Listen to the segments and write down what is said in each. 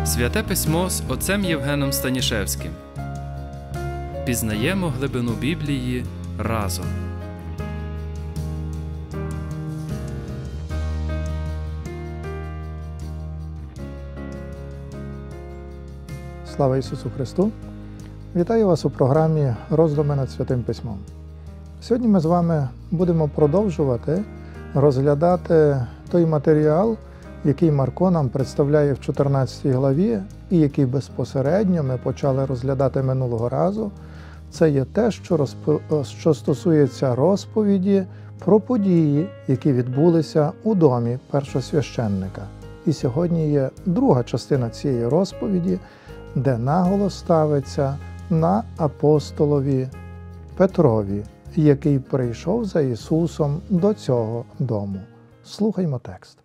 Святе Письмо з отцем Євгеном Станішевським. Пізнаємо глибину Біблії разом. Слава Ісусу Христу! Вітаю вас у програмі «Роздуми над Святим Письмом». Сьогодні ми з вами будемо продовжувати розглядати той матеріал, який Марко нам представляє в 14 главі і який безпосередньо ми почали розглядати минулого разу. Це є те, що стосується розповіді про події, які відбулися у домі першосвященника. І сьогодні є друга частина цієї розповіді, де наголос ставиться на апостолові Петрові, який прийшов за Ісусом до цього дому. Слухаймо текст.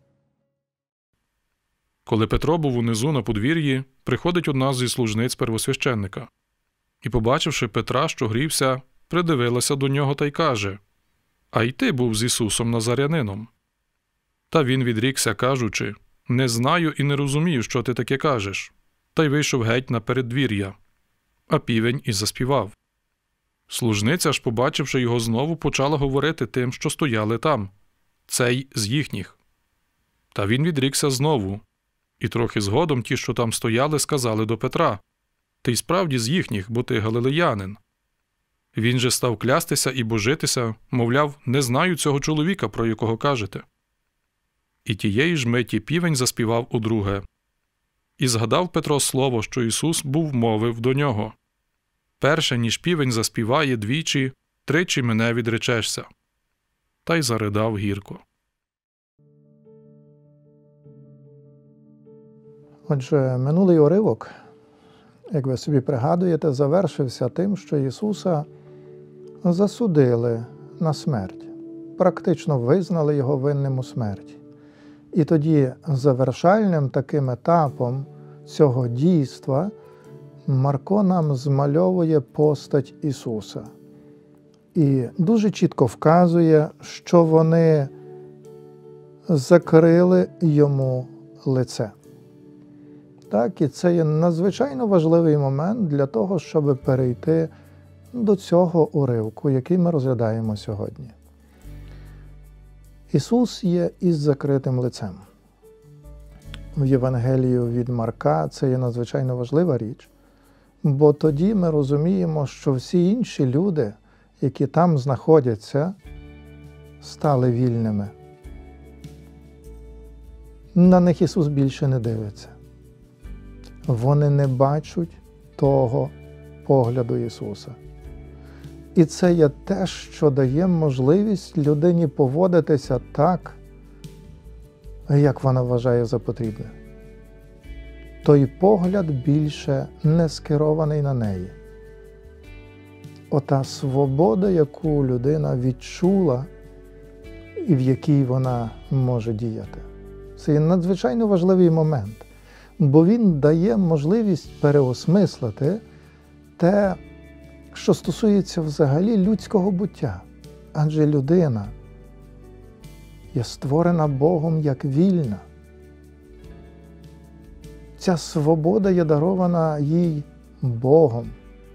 Коли Петро був унизу на подвір'ї, приходить одна зі служниць первосвященника. І, побачивши Петра, що грівся, придивилася до нього та й каже: «А й ти був з Ісусом Назарянином». Та він відрікся, кажучи: «Не знаю і не розумію, що ти таке кажеш». Та й вийшов геть на передвір'я. А півень і заспівав. Служниця ж, побачивши його знову, почала говорити тим, що стояли там: «Цей з їхніх». Та він відрікся знову. І трохи згодом ті, що там стояли, сказали до Петра: «Ти й справді з їхніх, бо ти галилеянин». Він же став клястися і божитися, мовляв: «Не знаю цього чоловіка, про якого кажете». І тієї ж миті півень заспівав удруге. І згадав Петро слово, що Ісус був мовив до нього: «Перше, ніж півень заспіває двічі, тричі мене відречешся». Та й заридав гірко. Отже, минулий уривок, як ви собі пригадуєте, завершився тим, що Ісуса засудили на смерть, практично визнали Його винним у смерті. І тоді завершальним таким етапом цього дійства Марко нам змальовує постать Ісуса. І дуже чітко вказує, що вони закрили Йому лице. Так, і це є надзвичайно важливий момент для того, щоб перейти до цього уривку, який ми розглядаємо сьогодні. Ісус є із закритим лицем. В Євангелію від Марка це є надзвичайно важлива річ, бо тоді ми розуміємо, що всі інші люди, які там знаходяться, стали вільними. На них Ісус більше не дивиться. Вони не бачать того погляду Ісуса. І це є те, що дає можливість людині поводитися так, як вона вважає за потрібне. Той погляд більше не скерований на неї. Ота свобода, яку людина відчула і в якій вона може діяти. Це є надзвичайно важливий момент, бо він дає можливість переосмислити те, що стосується взагалі людського буття. Адже людина є створена Богом як вільна. Ця свобода є дарована їй Богом.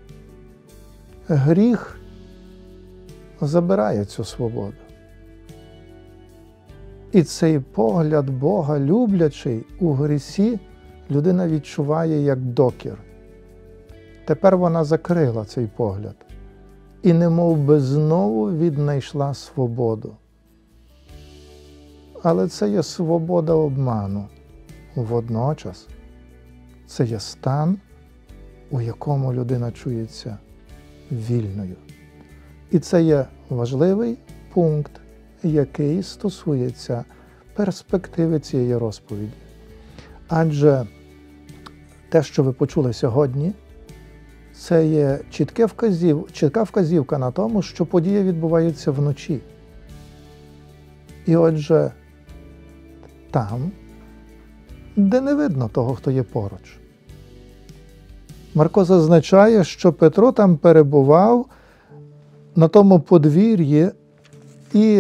Гріх забирає цю свободу. І цей погляд Бога, люблячий у грісі, людина відчуває як докір. Тепер вона закрила цей погляд і немов би знову віднайшла свободу. Але це є свобода обману. Водночас це є стан, у якому людина чується вільною. І це є важливий пункт, який стосується перспективи цієї розповіді. Адже те, що ви почули сьогодні, це є чітка вказівка на тому, що подія відбувається вночі. І отже, там, де не видно того, хто є поруч. Марко зазначає, що Петро там перебував на тому подвір'ї і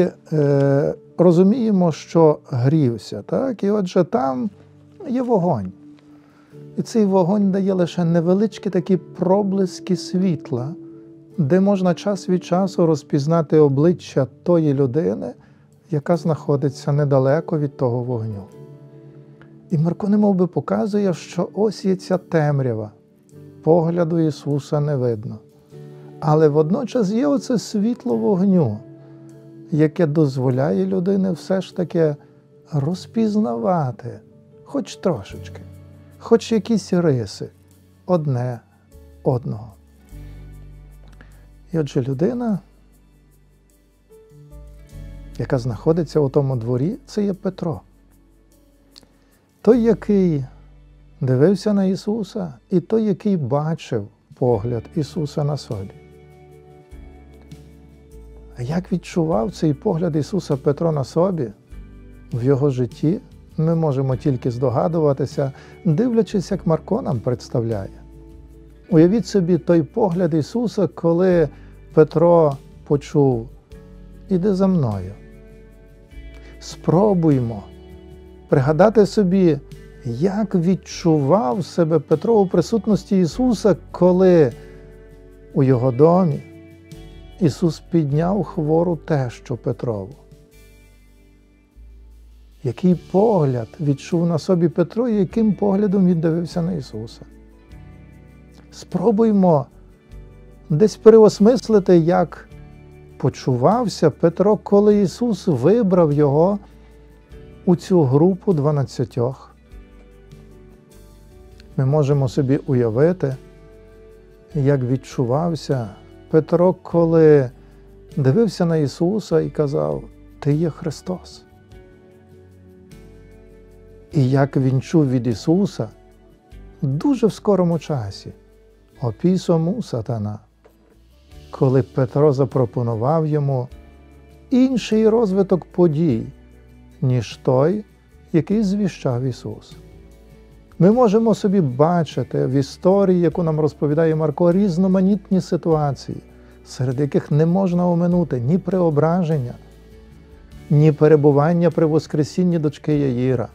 розуміємо, що грівся. Так? І отже, там є вогонь. І цей вогонь дає лише невеличкі такі проблиски світла, де можна час від часу розпізнати обличчя тої людини, яка знаходиться недалеко від того вогню. І Марко немовби показує, що ось є ця темрява, погляду Ісуса не видно. Але водночас є оце світло вогню, яке дозволяє людині все ж таки розпізнавати, хоч трошечки, хоч якісь риси одне одного. І отже, людина, яка знаходиться у тому дворі, це є Петро. Той, який дивився на Ісуса, і той, який бачив погляд Ісуса на собі. А як відчував цей погляд Ісуса Петро на собі в його житті, ми можемо тільки здогадуватися, дивлячись, як Марко нам представляє. Уявіть собі той погляд Ісуса, коли Петро почув: «Іди за мною». Спробуймо пригадати собі, як відчував себе Петро у присутності Ісуса, коли у його домі Ісус підняв хвору тещу Петрову. Який погляд відчув на собі Петро і яким поглядом він дивився на Ісуса. Спробуймо десь переосмислити, як почувався Петро, коли Ісус вибрав його у цю групу 12. Ми можемо собі уявити, як відчувався Петро, коли дивився на Ісуса і казав: «Ти є Христос». І як він чув від Ісуса дуже в скорому часі: «Опісо му, сатана», коли Петро запропонував йому інший розвиток подій, ніж той, який звіщав Ісус. Ми можемо собі бачити в історії, яку нам розповідає Марко, різноманітні ситуації, серед яких не можна оминути ні преображення, ні перебування при воскресінні дочки Яїра,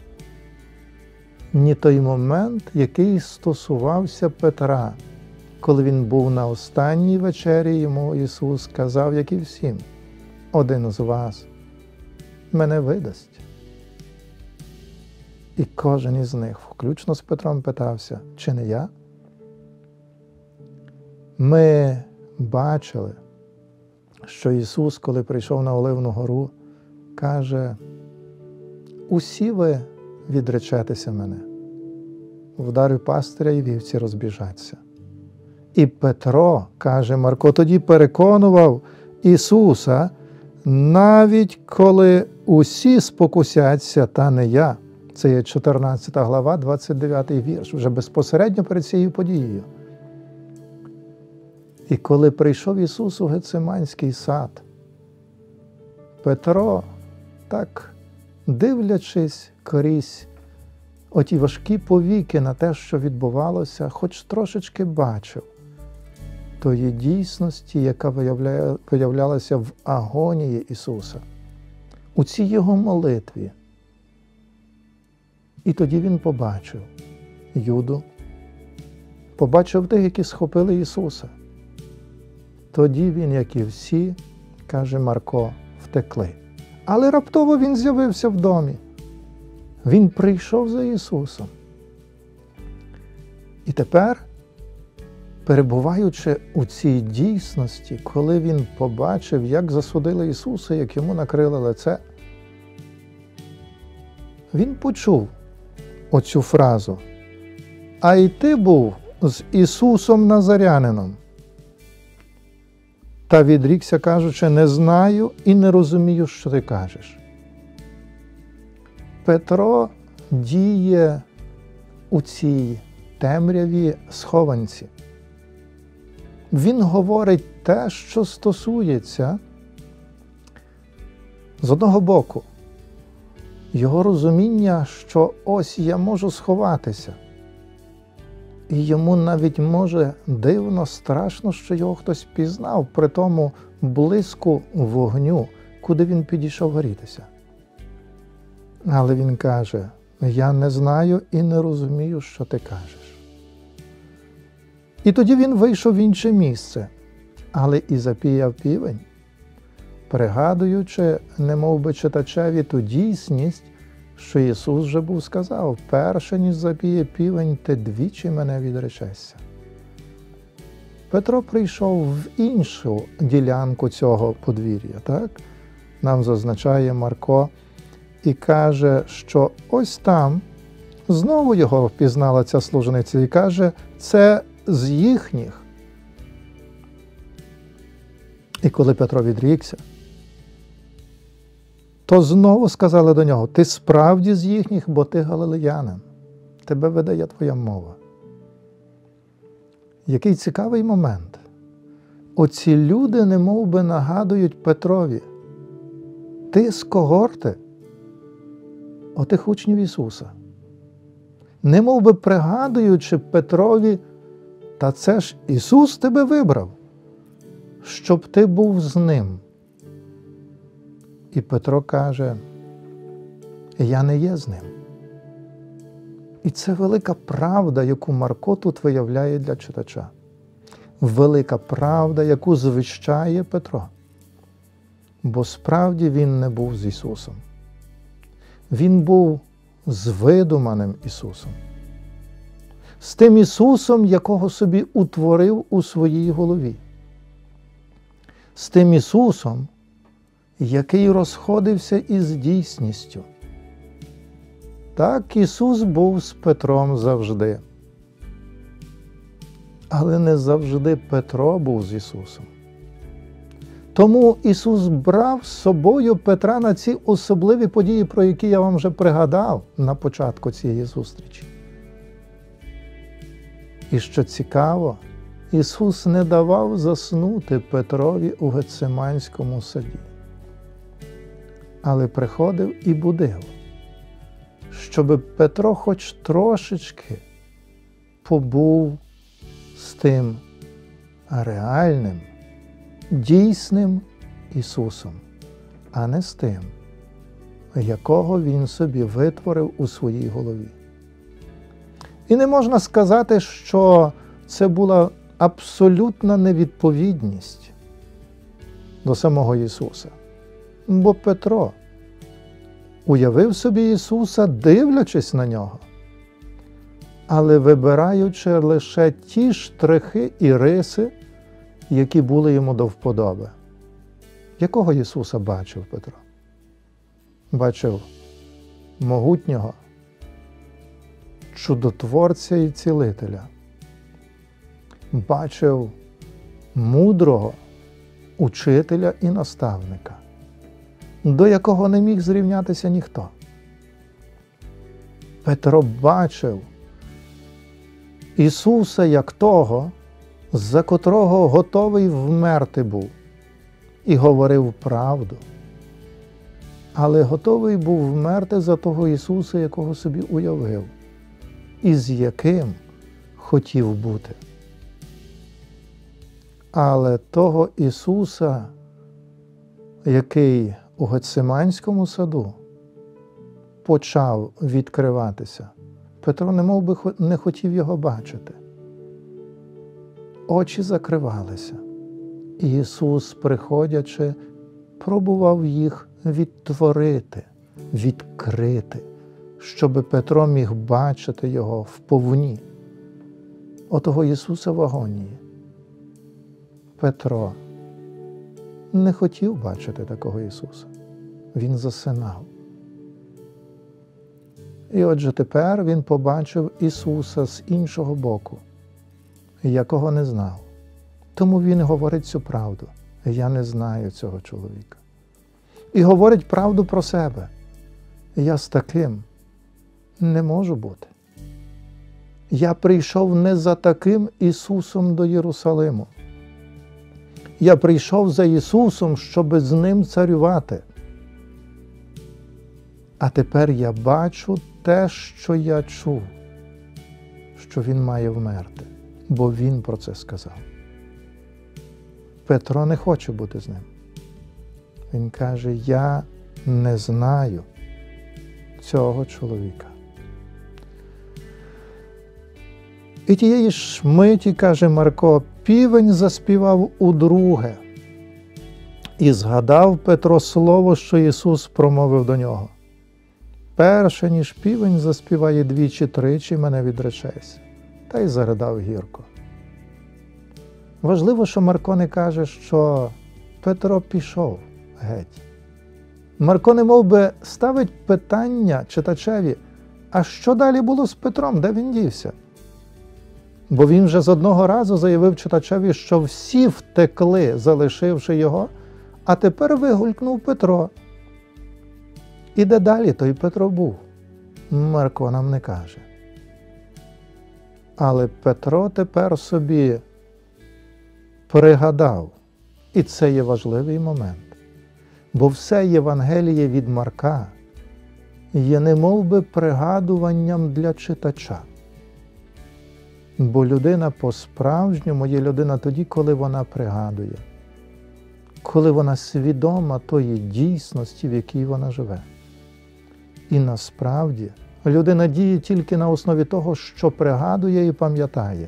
ні той момент, який стосувався Петра, коли він був на останній вечері, йому Ісус сказав, як і всім: «Один з вас мене видасть». І кожен із них, включно з Петром, питався: «Чи не я?». Ми бачили, що Ісус, коли прийшов на Оливну гору, каже: «Усі ви відречетеся мене, вдарю пастиря і вівці розбіжаться». І Петро, каже Марко, тоді переконував Ісуса: «Навіть коли усі спокусяться, та не я». Це є 14 глава, 29 вірш, вже безпосередньо перед цією подією. І коли прийшов Ісус у Гециманський сад, Петро, так дивлячись крізь оті важкі повіки на те, що відбувалося, хоч трошечки бачив тої дійсності, яка виявлялася в агонії Ісуса, у цій Його молитві. І тоді він побачив Юду, побачив тих, які схопили Ісуса. Тоді він, як і всі, каже Марко, втекли. Але раптово він з'явився в домі. Він прийшов за Ісусом. І тепер, перебуваючи у цій дійсності, коли він побачив, як засудили Ісуса, як йому накрили лице, він почув оцю фразу: «А й ти був з Ісусом Назарянином». Та відрікся, кажучи: «Не знаю і не розумію, що ти кажеш». Петро діє у цій темряві схованці. Він говорить те, що стосується, з одного боку, його розуміння, що ось я можу сховатися. І йому навіть може дивно, страшно, що його хтось пізнав при тому блиску вогню, куди він підійшов горітися. Але він каже: Я не знаю і не розумію, що ти кажеш. І тоді він вийшов в інше місце, але і запіяв півень, пригадуючи, немов би читачеві, ту дійсність, що Ісус вже був сказав: перше, ніж запіє півень, ти двічі мене відречешся. Петро прийшов в іншу ділянку цього подвір'я, так? Нам зазначає Марко і каже, що ось там знову його впізнала ця служниця і каже: це з їхніх. І коли Петро відрікся, то знову сказали до нього: ти справді з їхніх, бо ти галилеянин. Тебе видає твоя мова. Який цікавий момент. Оці люди немов би нагадують Петрові: ти з когорти отих учнів Ісуса. Немов би пригадуючи Петрові: та це ж Ісус тебе вибрав, щоб ти був з Ним. І Петро каже: я не є з Ним. І це велика правда, яку Марко тут виявляє для читача. Велика правда, яку звіщає Петро. Бо справді він не був з Ісусом. Він був з видуманим Ісусом. З тим Ісусом, якого собі утворив у своїй голові. З тим Ісусом, який розходився із дійсністю. Так, Ісус був з Петром завжди. Але не завжди Петро був з Ісусом. Тому Ісус брав з собою Петра на ці особливі події, про які я вам вже пригадав на початку цієї зустрічі. І що цікаво, Ісус не давав заснути Петрові у Гециманському саді, але приходив і будив, щоб Петро хоч трошечки побув з тим реальним, дійсним Ісусом, а не з тим, якого Він собі витворив у своїй голові. І не можна сказати, що це була абсолютна невідповідність до самого Ісуса. Бо Петро уявив собі Ісуса, дивлячись на Нього, але вибираючи лише ті штрихи і риси, які були йому до вподоби. Якого Ісуса бачив Петро? Бачив могутнього, чудотворця і цілителя. Бачив мудрого учителя і наставника, до якого не міг зрівнятися ніхто. Петро бачив Ісуса як того, за котрого готовий вмерти був, і говорив правду. Але готовий був вмерти за того Ісуса, якого собі уявив, і з яким хотів бути. Але того Ісуса, який у Гециманському саду почав відкриватися, Петро немов би не хотів його бачити. Очі закривалися, і Ісус, приходячи, пробував їх відтворити, відкрити, щоби Петро міг бачити Його вповні. Отого Ісуса в агонії. Петро не хотів бачити такого Ісуса. Він засинав. І отже тепер він побачив Ісуса з іншого боку, якого не знав. Тому він говорить цю правду. Я не знаю цього чоловіка. І говорить правду про себе. Я з таким не можу бути. Я прийшов не за таким Ісусом до Єрусалиму. Я прийшов за Ісусом, щоб з Ним царювати. А тепер я бачу те, що я чув, що Він має вмерти, бо Він про це сказав. Петро не хоче бути з Ним. Він каже: я не знаю цього чоловіка. І тієї ж миті, каже Марко, півень заспівав удруге. І згадав Петро слово, що Ісус промовив до нього. Перше, ніж півень заспіває двічі-тричі, мене відречешся. Та й заридав гірко. Важливо, що Марко не каже, що Петро пішов геть. Марко немов би ставить питання читачеві, а що далі було з Петром, де він дівся? Бо він вже з одного разу заявив читачеві, що всі втекли, залишивши його, а тепер вигулькнув Петро. І де далі той Петро був? Марко нам не каже. Але Петро тепер собі пригадав, і це є важливий момент, бо все Євангеліє від Марка є немов би пригадуванням для читача. Бо людина по-справжньому є людина тоді, коли вона пригадує, коли вона свідома тої дійсності, в якій вона живе. І насправді людина діє тільки на основі того, що пригадує і пам'ятає.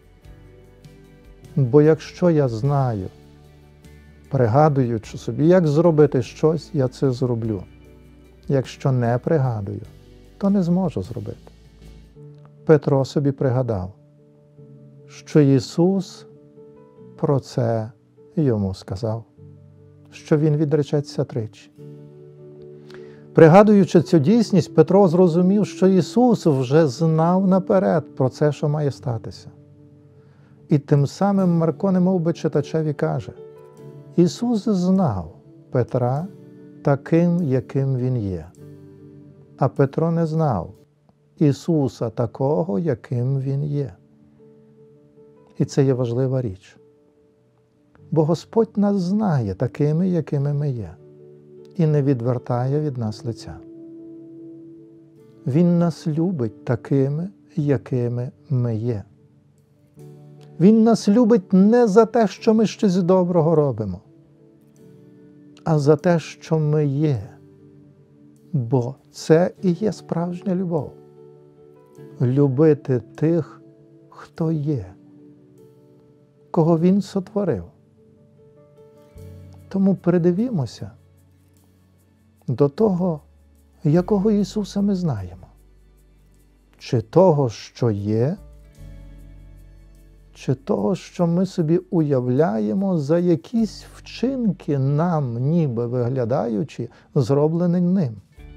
Бо якщо я знаю, пригадуючи собі, як зробити щось, я це зроблю. Якщо не пригадую, то не зможу зробити. Петро собі пригадав, що Ісус про це йому сказав, що Він відречеться тричі. Пригадуючи цю дійсність, Петро зрозумів, що Ісус вже знав наперед про це, що має статися. І тим самим Марко немов би читачеві каже, Ісус знав Петра таким, яким Він є. А Петро не знав Ісуса такого, яким Він є. І це є важлива річ. Бо Господь нас знає такими, якими ми є, і не відвертає від нас лиця. Він нас любить такими, якими ми є. Він нас любить не за те, що ми щось доброго робимо, а за те, що ми є. Бо це і є справжня любов. Любити тих, хто є, кого Він сотворив. Тому придивімося до того, якого Ісуса ми знаємо. Чи того, що є, чи того, що ми собі уявляємо за якісь вчинки нам, ніби виглядаючи, зроблені ним.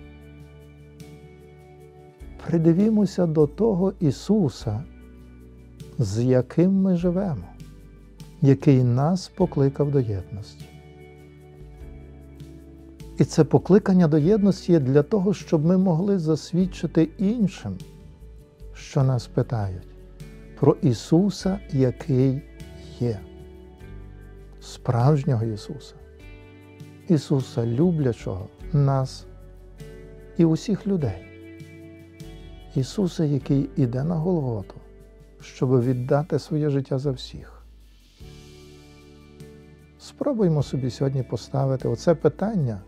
Придивімося до того Ісуса, з яким ми живемо, який нас покликав до єдності. І це покликання до єдності є для того, щоб ми могли засвідчити іншим, що нас питають, про Ісуса, який є. Справжнього Ісуса. Ісуса люблячого нас і усіх людей. Ісуса, який іде на Голготу, щоб віддати своє життя за всіх. Спробуймо собі сьогодні поставити оце питання,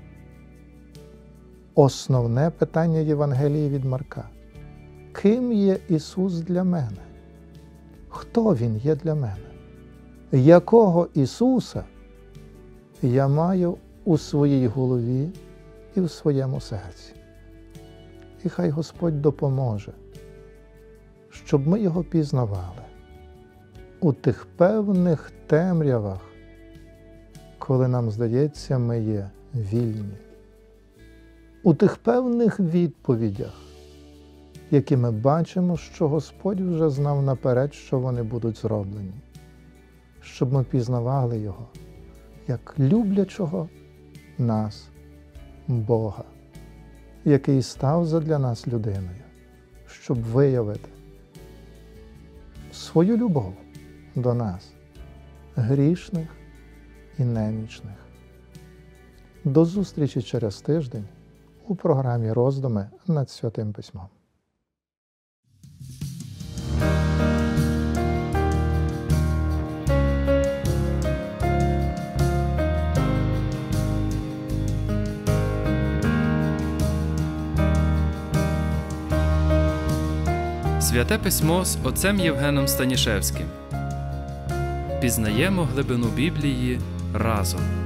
основне питання Євангелії від Марка. Ким є Ісус для мене? Хто Він є для мене? Якого Ісуса я маю у своїй голові і в своєму серці? І хай Господь допоможе, щоб ми Його пізнавали у тих певних темрявах, коли нам здається, ми є вільні. У тих певних відповідях, які ми бачимо, що Господь вже знав наперед, що вони будуть зроблені. Щоб ми пізнавали Його, як люблячого нас Бога, який став задля нас людиною, щоб виявити свою любов до нас, грішних і немічних. До зустрічі через тиждень у програмі «Роздуми над Святим Письмом». Святе письмо з отцем Євгеном Станішевським. Пізнаємо глибину Біблії разом.